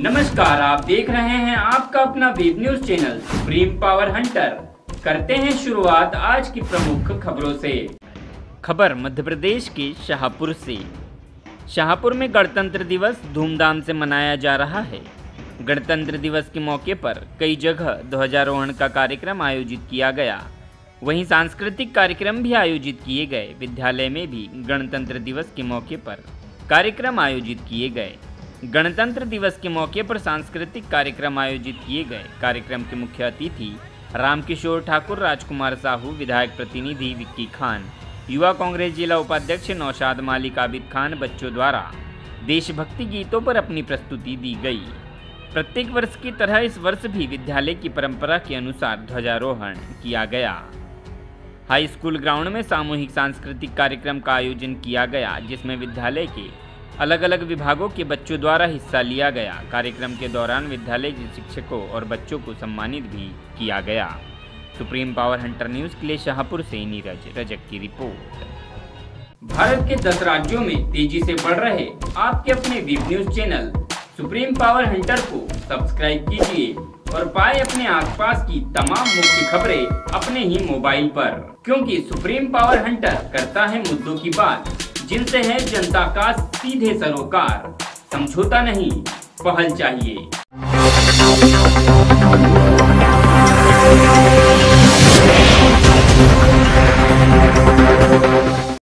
नमस्कार, आप देख रहे हैं आपका अपना web news channel supreme power hunter. करते हैं शुरुआत आज की प्रमुख खबरों से। खबर मध्य प्रदेश के शाहपुर से। शाहपुर में गणतंत्र दिवस धूमधाम से मनाया जा रहा है। गणतंत्र दिवस के मौके पर कई जगह ध्वजारोहण का कार्यक्रम आयोजित किया गया। वहीं सांस्कृतिक कार्यक्रम भी आयोजित किए गए। विद्यालय में भी गणतंत्र दिवस के मौके पर कार्यक्रम आयोजित किए गए। गणतंत्र दिवस के मौके पर सांस्कृतिक कार्यक्रम आयोजित किए गए। कार्यक्रम के मुख्य अतिथि रामकिशोर ठाकुर, राजकुमार साहू, विधायक प्रतिनिधि विक्की खान, युवा कांग्रेस जिला उपाध्यक्ष नौशाद मालिक, आबिद खान। बच्चों द्वारा देशभक्ति गीतों पर अपनी प्रस्तुति दी गई। प्रत्येक वर्ष की तरह इस वर्ष भी विद्यालय की परंपरा के अनुसार ध्वजारोहण किया गया। हाई स्कूल ग्राउंड में सामूहिक सांस्कृतिक कार्यक्रम का आयोजन किया गया, जिसमें विद्यालय के अलग अलग विभागों के बच्चों द्वारा हिस्सा लिया गया। कार्यक्रम के दौरान विद्यालय के शिक्षकों और बच्चों को सम्मानित भी किया गया। सुप्रीम पावर हंटर न्यूज के लिए शाहपुर से नीरज रजक की रिपोर्ट। भारत के 10 राज्यों में तेजी से बढ़ रहे आपके अपने web news channel supreme power hunter को सब्सक्राइब कीजिए और पाए अपने आसपास की तमाम मुख्य खबरें अपने ही मोबाइल पर, क्योंकि सुप्रीम पावर हंटर करता है मुद्दों की बात, जिनसे है जनता का सीधे सरोकार। समझौता नहीं, पहल चाहिए।